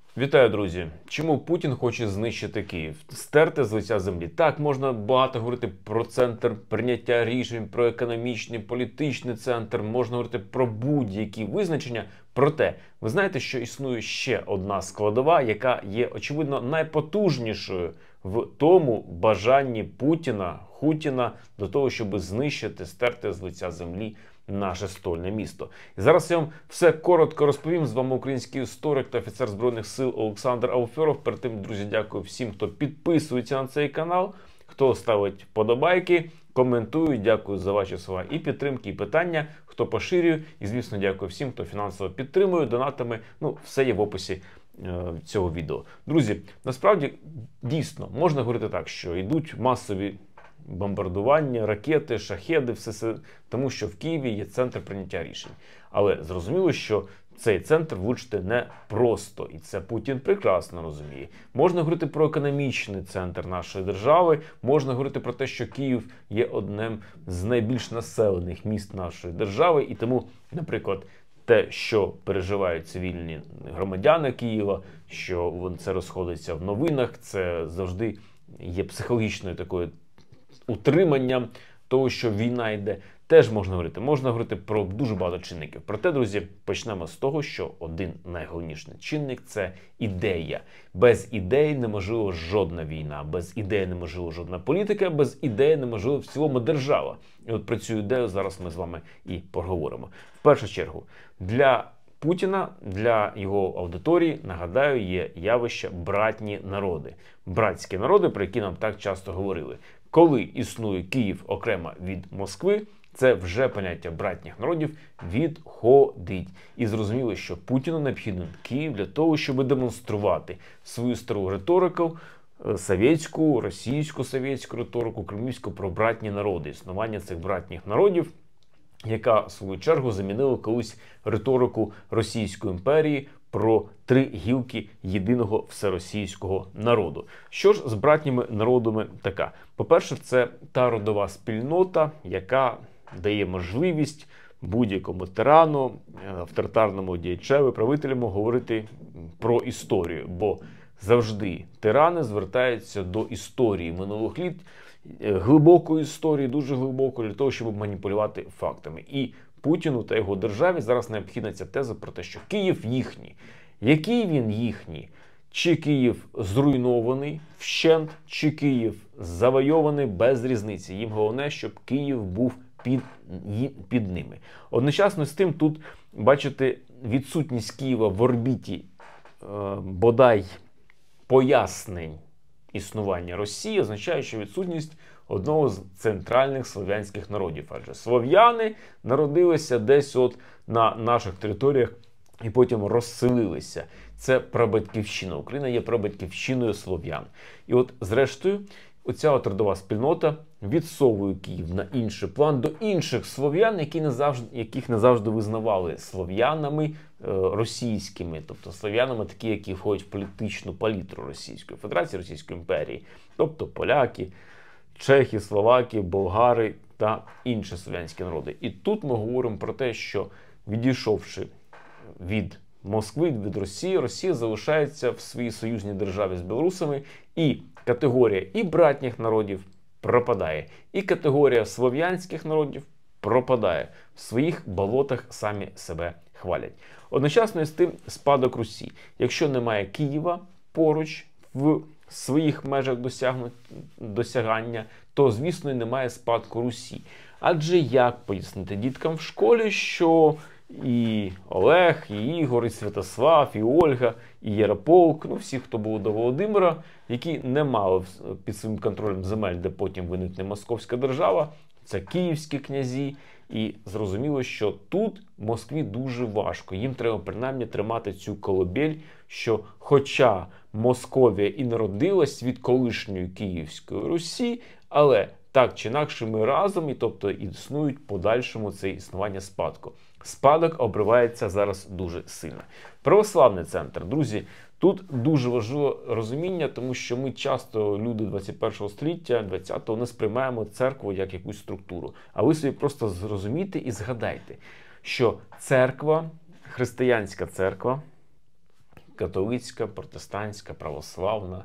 Вітаю, друзі! Чому Путін хоче знищити Київ? Стерти з лиця землі? Так, можна багато говорити про центр прийняття рішень, про економічний, політичний центр, можна говорити про будь-які визначення. Проте, ви знаєте, що існує ще одна складова, яка є, очевидно, найпотужнішою в тому бажанні Хутіна до того, щоб знищити, стерти з лиця землі наше стольне місто. І зараз я вам все коротко розповім. З вами український історик та офіцер Збройних сил Олександр Ауферов. Перед тим, друзі, дякую всім, хто підписується на цей канал, хто ставить вподобайки, коментує. Дякую за ваші слова і підтримки, і питання, хто поширює. І, звісно, дякую всім, хто фінансово підтримує, донатами. Все є в описі цього відео. Друзі, насправді, дійсно, можна говорити так, що йдуть масові бомбардування, ракети, шахеди, все тому що в Києві є центр прийняття рішень. Але зрозуміло, що цей центр влучити не просто, і це Путін прекрасно розуміє. Можна говорити про економічний центр нашої держави, можна говорити про те, що Київ є одним з найбільш населених міст нашої держави, і тому, наприклад, те, що переживають цивільні громадяни Києва, що це розходиться в новинах, це завжди є психологічною такою утриманням того, що війна йде, теж можна говорити. Можна говорити про дуже багато чинників. Проте, друзі, почнемо з того, що один найголовніший чинник – це ідея. Без ідеї неможлива жодна війна, без ідеї неможлива жодна політика, без ідеї неможлива в цілому держава. І от про цю ідею зараз ми з вами і поговоримо. В першу чергу, для Путіна, для його аудиторії, нагадаю, є явище братні народи. Братські народи, про які нам так часто говорили. Коли існує Київ окремо від Москви, це вже поняття братніх народів відходить. І зрозуміло, що Путіну необхідно Київ для того, щоб демонструвати свою стару риторику, совєтську, російську совєтську риторику, кремлівську про братні народи. Існування цих братніх народів, яка, в свою чергу, замінила колись риторику Російської імперії про три гілки єдиного всеросійського народу. Що ж з братніми народами така? По-перше, це та родова спільнота, яка дає можливість будь-якому тирану, авторитарному діячеві, правителям говорити про історію. Бо завжди тирани звертаються до історії минулих літ, глибокої історії, дуже глибокої, для того, щоб маніпулювати фактами. І Путіну та його державі зараз необхідна ця теза про те, що Київ їхній. Який він їхній? Чи Київ зруйнований вщент, чи Київ завойований, без різниці. Їм головне, щоб Київ був під ними. Одночасно з тим тут, бачите, відсутність Києва в орбіті бодай пояснень існування Росії означає, що відсутність одного з центральних слов'янських народів. Адже слов'яни народилися десь на наших територіях і потім розселилися. Це прабатьківщина. Україна є прабатьківщиною слов'ян. І зрештою, оця родова спільнота відсовує Київ на інший план до інших слов'ян, яких не завжди визнавали слов'янами російськими, тобто слов'янами такі, які входять в політичну палітру Російської Федерації, Російської імперії, тобто поляки, чехи, словаки, болгари та інші слов'янські народи. І тут ми говоримо про те, що відійшовши від Москви, від Росії, Росія залишається в своїй союзній державі з білорусами, і категорія і братніх народів пропадає, і категорія слов'янських народів пропадає. В своїх болотах самі себе хвалять. Одночасно з тим спадок Русі. Якщо немає Києва поруч в своїх межах досягання, то, звісно, і немає спадку Русі. Адже як пояснити діткам в школі, що і Олег, і Ігор, і Святослав, і Ольга, і Ярополк, всі, хто був до Володимира, які не мали під своїм контролем земель, де потім виникне Московська держава, це київські князі. І зрозуміло, що тут Москві дуже важко. Їм треба принаймні тримати цю колыбель, що хоча Московія і народилась від колишньої Київської Русі, але так чи інакше ми разом, і тобто існують подальшому це існування спадку. Спадок обривається зараз дуже сильно. Православний центр, друзі, тут дуже важливе розуміння, тому що ми часто, люди 21 століття, 20-го, не сприймаємо церкву як якусь структуру. А ви собі просто зрозумійте і згадайте, що церква, християнська церква, католицька, протестантська, православна.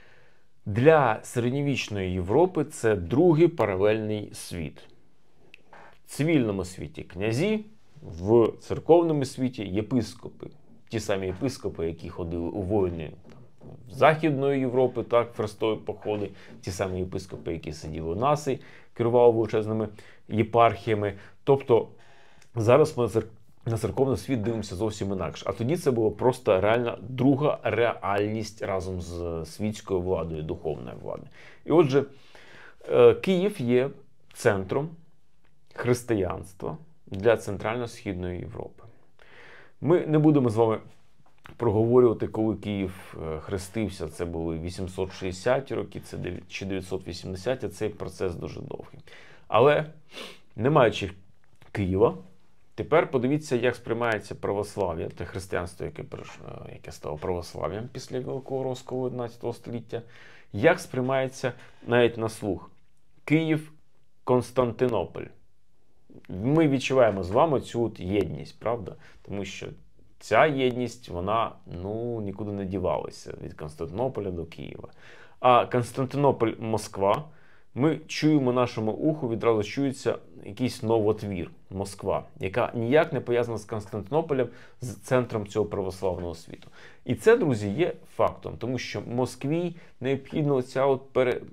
Для середньовічної Європи це другий паралельний світ. В цивільному світі князі, в церковному світі єпископи. Ті самі єпископи, які ходили у воїни Західної Європи, так, хрестові походи, ті самі єпископи, які сиділи у нас і керували величезними єпархіями. Тобто зараз ми на церковний світ дивимося зовсім інакше. А тоді це була просто реальна друга реальність разом з світською владою, духовною владою. І отже, Київ є центром християнства для Центрально-Східної Європи. Ми не будемо з вами проговорювати, коли Київ хрестився, це були 860 роки, чи 980, а цей процес дуже довгий. Але, не маючи Києва, тепер подивіться, як сприймається православ'я, те християнство, яке стало православ'ям після Великого розколу 11 століття, як сприймається навіть на слух. Київ, Константинополь. Ми відчуваємо з вами цю от єдність, правда? Тому що ця єдність, вона нікуди не дівалася від Константинополя до Києва. А Константинополь, Москва, ми чуємо нашому уху, відразу чується якийсь новотвір Москва, яка ніяк не пов'язана з Константинополем, з центром цього православного світу. І це, друзі, є фактом, тому що Москві необхідна ця от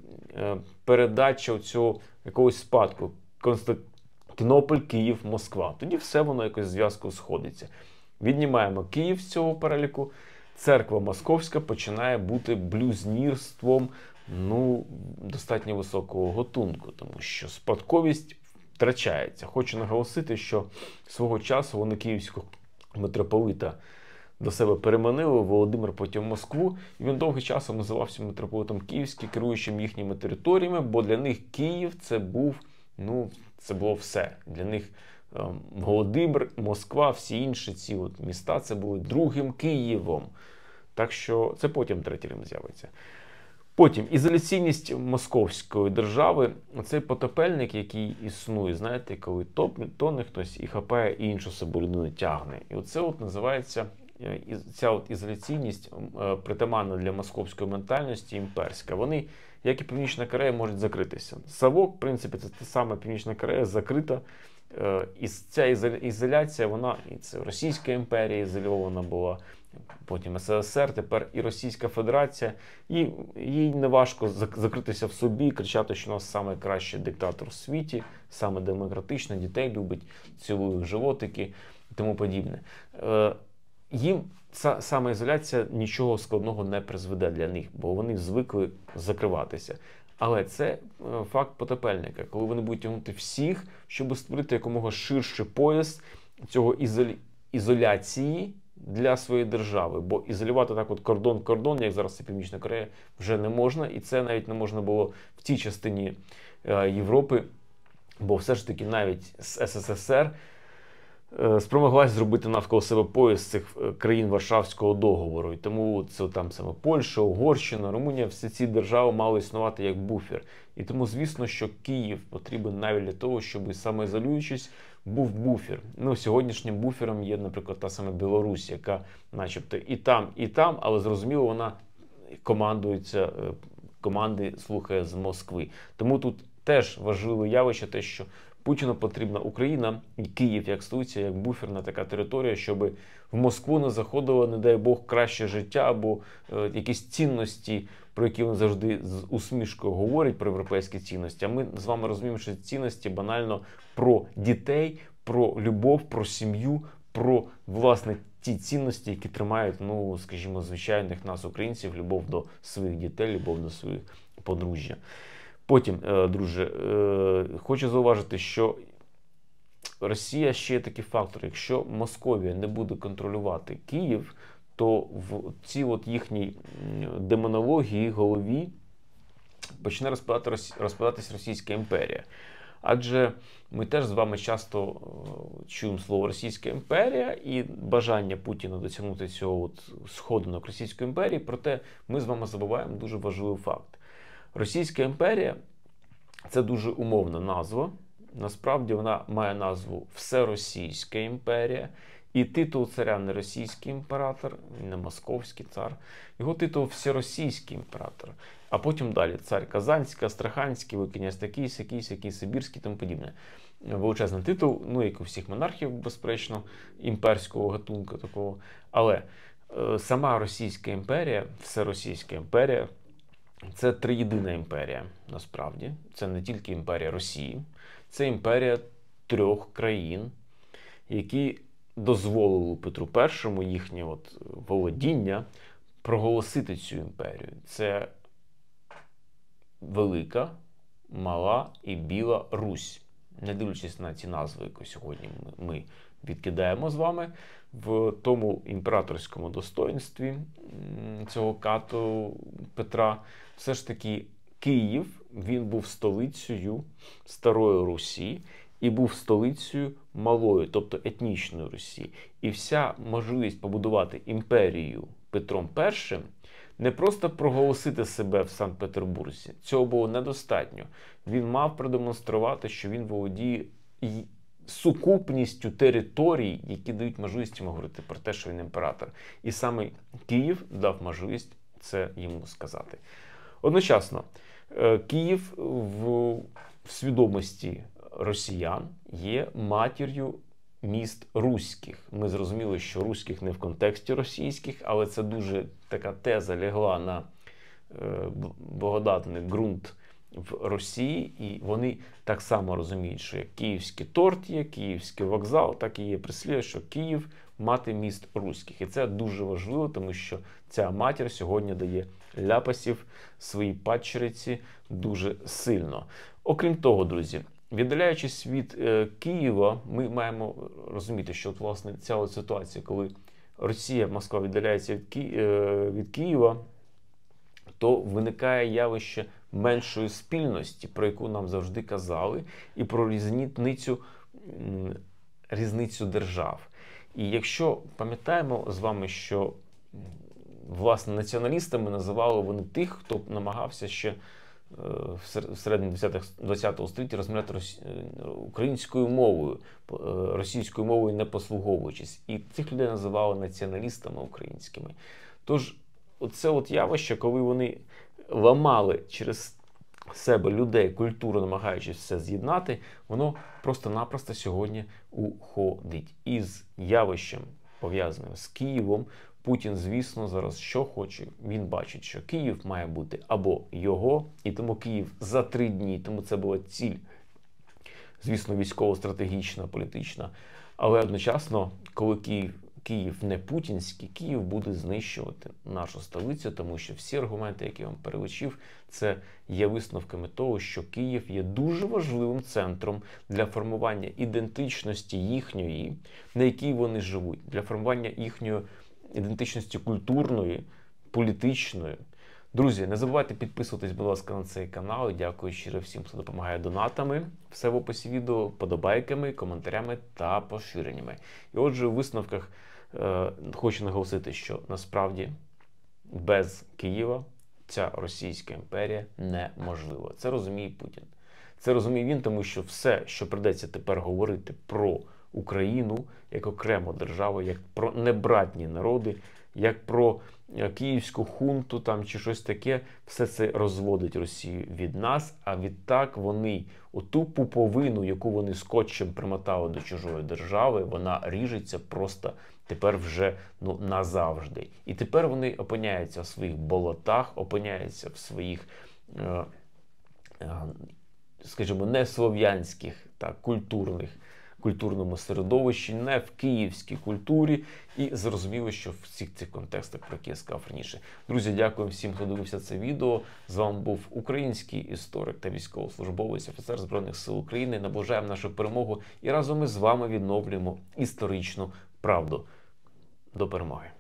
передача цього якогось спадку. Константинополь, Київ, Москва. Тоді все воно якось в зв'язку сходиться. Віднімаємо Київ з цього переліку, церква Московська починає бути блюзнірством достатньо високого гатунку, тому що спадковість втрачається. Хочу наголосити, що свого часу вони київського митрополита до себе переманили, Володимир потім Москву, і він довгий час називався митрополитом Київським, керуючим їхніми територіями, бо для них Київ це був, це було все. Для них Володимир, Москва, всі інші ці от міста, це були другим Києвом. Так що це потім третій Рим з'явиться. Потім ізоляційність московської держави, цей потопельник, який існує, знаєте, коли тоне хтось і хапає іншу собі людину тягне. І оце от називається, ця от ізоляційність притаманна для московської ментальності, імперська. Вони, як і Північна Корея, можуть закритися. Савок, в принципі, це та сама Північна Корея, закрита. І ця ізоляція, вона, і це Російська імперія ізольована була, потім СРСР, тепер і Російська Федерація. І їй не важко закритися в собі, кричати, що у нас найкращий диктатор у світі, саме демократичний, дітей любить, цілує животики і тому подібне. Їм самоізоляція нічого складного не призведе для них, бо вони звикли закриватися. Але це факт потопельника, коли вони будуть тягнути всіх, щоб створити якомога ширший пояс цього ізоляції для своєї держави. Бо ізолювати так от кордон, як зараз це Північна Корея, вже не можна. І це навіть не можна було в тій частині Європи, бо все ж таки навіть СССР спромоглась зробити навколо себе пояс цих країн Варшавського договору. І тому це там саме Польща, Угорщина, Румунія, всі ці держави мали існувати як буфер. І тому, звісно, що Київ потрібен навіть для того, щоб самоізолюючись, був буфер. Сьогоднішнім буфером є, наприклад, та сама Білорусь, яка начебто і там, але зрозуміло, вона команди слухає з Москви. Тому тут теж важливе явище те, що Путіну потрібна Україна і Київ як столиця, як буферна така територія, щоб в Москву не заходило, не дай Бог, краще життя або якісь цінності, про які він завжди з усмішкою говорить, про європейські цінності. А ми з вами розуміємо, що цінності банально про дітей, про любов, про сім'ю, про, власне, ті цінності, які тримають, скажімо, звичайних нас, українців, любов до своїх дітей, любов до своїх подружжя. Потім, друже, хочу зауважити, що Росія ще є такий фактор. Якщо Московія не буде контролювати Київ, то в цій от їхній демонології, голові почне розпадатись Російська імперія. Адже ми теж з вами часто чуємо слово Російська імперія і бажання Путіна досягнути цього от сходинок Російської імперії, проте ми з вами забуваємо дуже важливий факт. Російська імперія – це дуже умовна назва. Насправді вона має назву Всеросійська імперія. І титул царя не російський імператор, не московський цар. Його титул всеросійський імператор. А потім далі цар Казанський, Астраханський, князь такий, сякий, Сибірський і тому подібне. Величезний титул, ну, як у всіх монархів, безперечно, імперського гатунку такого. Але сама Російська імперія, всеросійська імперія, це триєдина імперія, насправді. Це не тільки імперія Росії, це імперія 3 країн, які дозволили Петру І їхнє володіння проголосити цю імперію. Це Велика, Мала і Біла Русь. Не дивлячись на ці назви, які сьогодні ми відкидаємо з вами, в тому імператорському достоїнстві цього кату Петра, все ж таки Київ, він був столицею Старої Русі і був столицею Малої, тобто етнічної Русі. І вся можливість побудувати імперію Петром І не просто проголосити себе в Санкт-Петербурзі. Цього було недостатньо. Він мав продемонструвати, що він володіє сукупністю територій, які дають можливість йому говорити про те, що він імператор. І саме Київ дав можливість це йому сказати. Одночасно, Київ в свідомості росіян є матір'ю міст руських. Ми зрозуміли, що руських не в контексті російських, але це дуже така теза лягла на благодатний ґрунт в Росії, і вони так само розуміють, що як київський торт є, київський вокзал, так і є прислів'я, що Київ – мати міст руських. І це дуже важливо, тому що ця матір сьогодні дає ляпасів своїй падчериці дуже сильно. Окрім того, друзі, віддаляючись від Києва, ми маємо розуміти, що власне ця ситуація, коли Росія, Москва віддаляється від Києва, то виникає явище меншої спільності, про яку нам завжди казали, і про різницю держав. І якщо пам'ятаємо з вами, що власне націоналістами називали вони тих, хто намагався ще в середині 20-го століття розмовляти українською мовою, російською мовою не послуговуючись. І цих людей називали націоналістами українськими. Тож, оце явище, коли вони ламали через себе людей, культуру, намагаючись все з'єднати, воно просто-напросто сьогодні уходить. І з явищем, пов'язаним з Києвом, Путін, звісно, зараз що хоче? Він бачить, що Київ має бути або його, і тому Київ за 3 дні, тому це була ціль, звісно, військово-стратегічна, політична. Але одночасно, коли Київ не путінський, Київ буде знищувати нашу столицю, тому що всі аргументи, які я вам перелічив, це є висновками того, що Київ є дуже важливим центром для формування ідентичності їхньої, на якій вони живуть, для формування їхньої ідентичності культурної, політичної. Друзі, не забувайте підписуватись, будь ласка, на цей канал. Дякую щиро всім, хто допомагає донатами. Все в описі відео, подобайками, коментарями та поширеннями. І отже, у висновках хочу наголосити, що насправді без Києва ця Російська імперія неможлива. Це розуміє Путін. Це розуміє він, тому що все, що придеться тепер говорити про Україну як окрему державу, як про небратні народи, як про київську хунту там, чи щось таке, все це розводить Росію від нас, а відтак вони оту пуповину, яку вони скотчем примотали до чужої держави, вона ріжеться просто тепер вже назавжди. І тепер вони опиняються в своїх болотах, опиняються в своїх, скажімо, неслов'янських та культурному середовищі, не в київській культурі. І зрозуміло, що в всіх цих контекстах, про які я сказав раніше. Друзі, дякую всім, хто дивився це відео. З вами був український історик та військовослужбовець, офіцер Збройних сил України. Наближаємо нашу перемогу і разом із вами відновлюємо історичну правду. До перемоги!